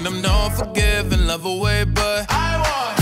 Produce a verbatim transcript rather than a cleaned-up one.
them don't forgive and love away, but I want